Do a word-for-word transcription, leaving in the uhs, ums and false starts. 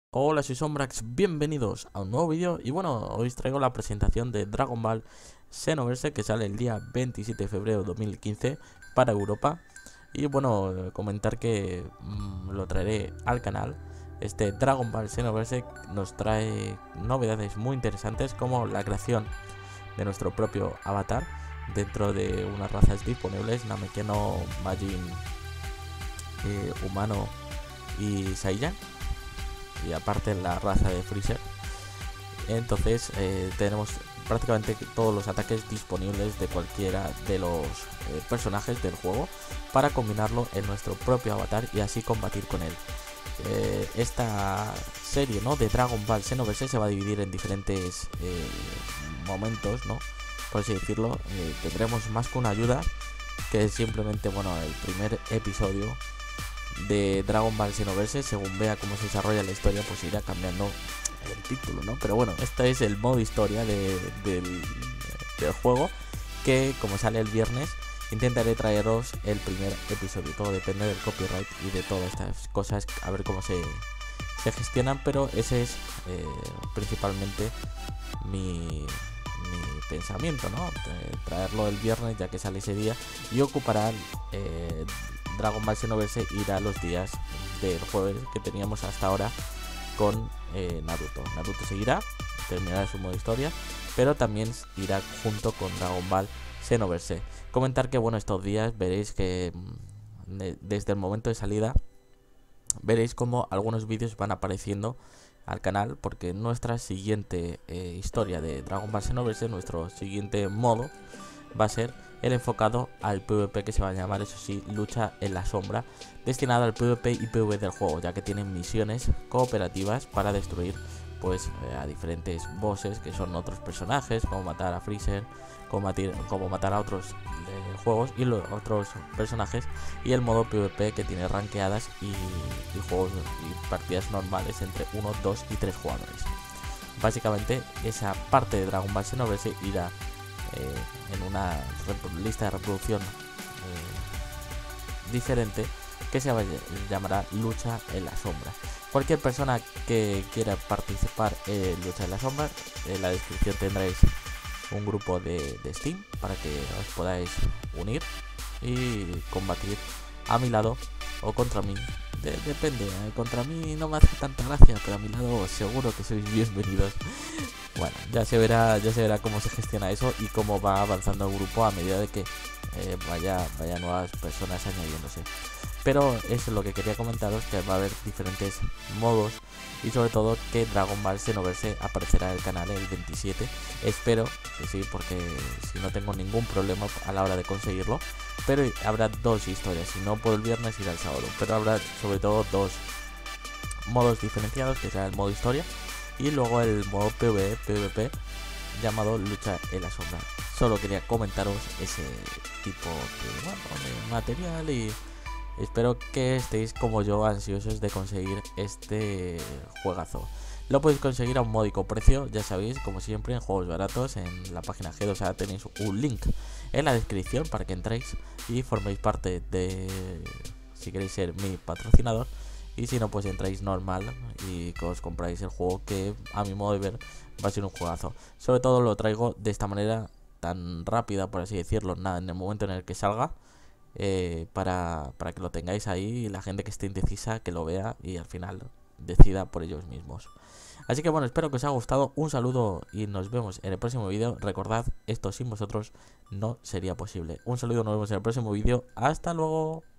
Hola, soy Sombrax, bienvenidos a un nuevo vídeo. Y bueno, hoy os traigo la presentación de Dragon Ball Xenoverse, que sale el día veintisiete de febrero de dos mil quince para Europa. Y bueno, comentar que mmm, lo traeré al canal. Este Dragon Ball Xenoverse nos trae novedades muy interesantes, como la creación de nuestro propio avatar dentro de unas razas disponibles: Namekiano, Majin, eh, Humano y Saiyan, y aparte la raza de Freezer. Entonces eh, tenemos prácticamente todos los ataques disponibles de cualquiera de los eh, personajes del juego para combinarlo en nuestro propio avatar y así combatir con él. Eh, esta serie, ¿no?, de Dragon Ball Xenoverse se va a dividir en diferentes eh, momentos, ¿no?, por así decirlo. Eh, tendremos más que una ayuda, que es simplemente, bueno, el primer episodio de Dragon Ball Xenoverse. Según vea cómo se desarrolla la historia, pues irá cambiando el título, ¿no? Pero bueno, este es el modo historia de, del, del juego, que como sale el viernes, intentaré traeros el primer episodio. Todo depende del copyright y de todas estas cosas, a ver cómo se, se gestionan, pero ese es eh, principalmente mi, mi pensamiento, ¿no? Traerlo el viernes, ya que sale ese día, y ocupará eh, Dragon Ball Xenoverse irá los días del jueves que teníamos hasta ahora con eh, Naruto. Naruto seguirá, terminará su modo historia, pero también irá junto con Dragon Ball Xenoverse. Comentar que, bueno, estos días veréis que de, desde el momento de salida veréis como algunos vídeos van apareciendo al canal, porque nuestra siguiente eh, historia de Dragon Ball Xenoverse, nuestro siguiente modo, va a ser el enfocado al PvP, que se va a llamar, eso sí, Lucha en la Sombra, destinado al PvP y PvE del juego, ya que tienen misiones cooperativas para destruir pues eh, a diferentes bosses, que son otros personajes, como matar a Freezer, como, matir, como matar a otros eh, juegos y los otros personajes, y el modo PvP, que tiene rankeadas y, y juegos y partidas normales entre uno, dos y tres jugadores. Básicamente esa parte de Dragon Ball Xenoverse irá Eh, en una lista de reproducción eh, diferente, que se llamará Lucha en la Sombra. Cualquier persona que quiera participar en Lucha en la Sombra, en la descripción tendréis un grupo de, de Steam para que os podáis unir y combatir a mi lado o contra mí. De, depende, eh, contra mí no me hace tanta gracia, pero a mi lado seguro que sois bienvenidos. Bueno, ya se verá, ya se verá cómo se gestiona eso y cómo va avanzando el grupo a medida de que eh, vaya, vaya nuevas personas añadiéndose. Pero eso es lo que quería comentaros, que va a haber diferentes modos y sobre todo que Dragon Ball Xenoverse aparecerá en el canal el veintisiete. Espero que sí, porque si no tengo ningún problema a la hora de conseguirlo. Pero habrá dos historias, si no por el viernes irá el sábado, pero habrá sobre todo dos modos diferenciados, que será el modo historia y luego el modo PvE, PvP, llamado Lucha en la Sombra. Solo quería comentaros ese tipo de, bueno, de material, y espero que estéis como yo ansiosos de conseguir este juegazo. Lo podéis conseguir a un módico precio, ya sabéis, como siempre, en juegos baratos. En la página G dos A tenéis un link en la descripción para que entréis y forméis parte de, si queréis ser mi patrocinador. Y si no, pues entráis normal y que os compráis el juego, que a mi modo de ver va a ser un juegazo. Sobre todo lo traigo de esta manera tan rápida, por así decirlo, nada, en el momento en el que salga, eh, para, para que lo tengáis ahí y la gente que esté indecisa que lo vea y al final decida por ellos mismos. Así que bueno, espero que os haya gustado. Un saludo y nos vemos en el próximo vídeo. Recordad, esto sin vosotros no sería posible. Un saludo, nos vemos en el próximo vídeo. Hasta luego.